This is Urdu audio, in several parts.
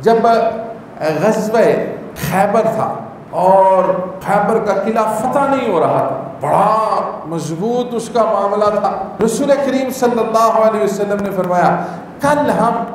جب غزوہ خیبر تھا اور خیبر کا قلعہ فتح نہیں ہو رہا تھا، بڑا مضبوط اس کا معاملہ تھا، رسول کریم صلی اللہ علیہ وسلم نے فرمایا کل ہم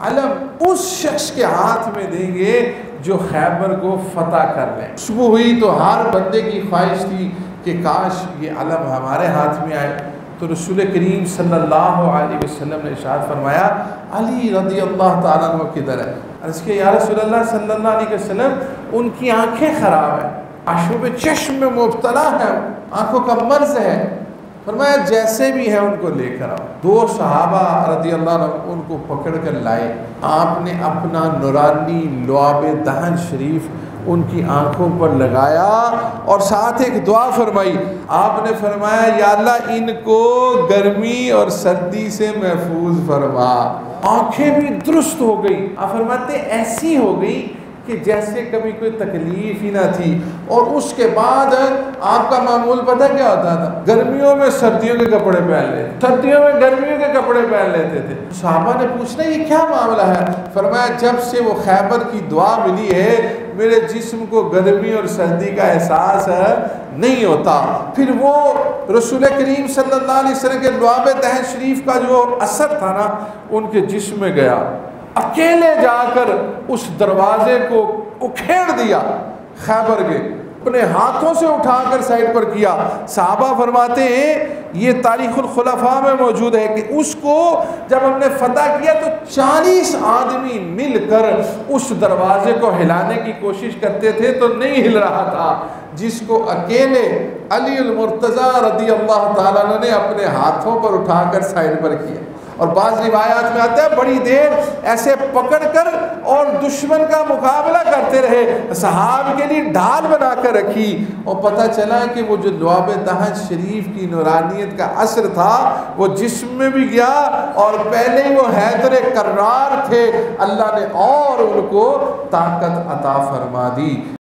علم اس شخص کے ہاتھ میں دیں گے جو خیبر کو فتح کر لیں۔ صبح ہوئی تو ہر بندے کی خواہش تھی کہ کاش یہ علم ہمارے ہاتھ میں آئے، تو رسول کریم صلی اللہ علیہ وسلم نے ارشاد فرمایا علی رضی اللہ تعالیٰ عنہ کدھر ہے؟ عرض کہ یا رسول اللہ صلی اللہ علیہ وسلم ان کی آنکھیں خراب ہیں، آشوب چشم میں مبتلا ہے، آنکھوں کا مرض ہے۔ فرمایا جیسے بھی ہیں ان کو لے کر آؤ۔ دو صحابہ رضی اللہ عنہ ان کو پکڑ کر لائے، آپ نے اپنا نورانی لعاب دہن شریف ان کی آنکھوں پر لگایا اور ساتھ ایک دعا فرمائی۔ آپ نے فرمایا یا اللہ ان کو گرمی اور سردی سے محفوظ فرما۔ آنکھیں بھی درست ہو گئی، آپ فرماتے ایسی ہو گئی کہ جیسے کبھی کوئی تکلیف ہی نہ تھی۔ اور اس کے بعد آپ کا معمول پتہ کیا ہوتا تھا؟ گرمیوں میں سردیوں کے کپڑے پہن لیتے، سردیوں میں گرمیوں کے کپڑے پہن لیتے تھے۔ صحابہ نے پوچھنا یہ کیا معاملہ ہے؟ فرمایا جب سے وہ خیبر کی دعا ملی ہے میرے جسم کو گرمی اور سردی کا احساس نہیں ہوتا۔ پھر وہ رسول کریم صلی اللہ علیہ وسلم کے لعاب دہن شریف کا جو اثر تھا نا ان کے جسم میں گیا، اکیلے جا کر اس دروازے کو اکھیڑ دیا خیبر کے، اپنے ہاتھوں سے اٹھا کر سائڈ پر کیا۔ صحابہ فرماتے ہیں یہ تاریخ الخلفاء میں موجود ہے کہ اس کو جب ہم نے فتح کیا تو 40 آدمی مل کر اس دروازے کو ہلانے کی کوشش کرتے تھے تو نہیں ہل رہا تھا، جس کو اکیلے علی المرتضیٰ رضی اللہ تعالیٰ عنہ نے اپنے ہاتھوں پر اٹھا کر سائڈ پر کیا۔ اور بعض روایات میں آتا ہے بڑی دیر ایسے پکڑ کر اور دشمن کا مقابلہ کرتے رہے، صحابہ کے لیے ڈھال بنا کر رکھی، اور پتہ چلا کہ وہ جو لعاب دہن شریف کی نورانیت کا اثر تھا وہ جسم میں بھی گیا، اور پہلے ہی وہ حیدر کرار تھے، اللہ نے اور ان کو طاقت عطا فرما دی۔